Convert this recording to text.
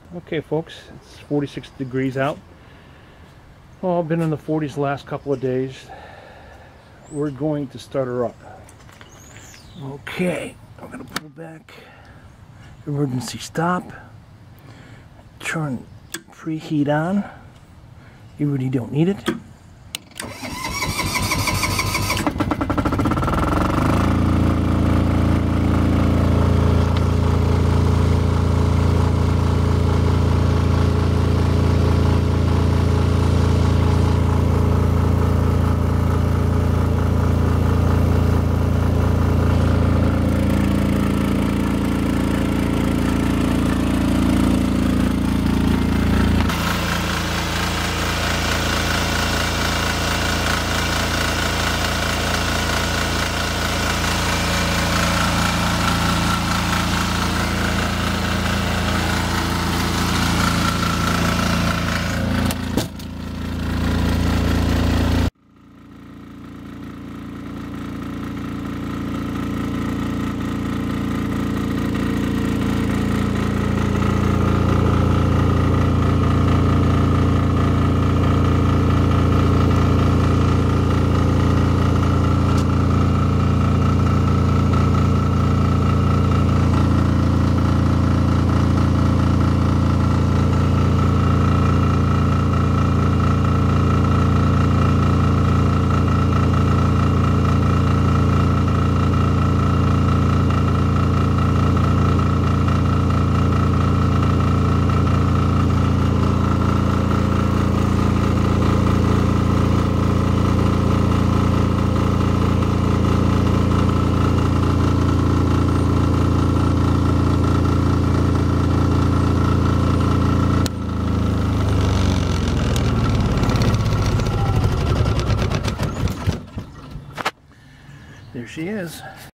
Okay folks, it's 46 degrees out. Oh, I've been in the 40s the last couple of days. We're going to start her up. Okay, I'm going to pull back, emergency stop, turn preheat on. You really don't need it. There she is.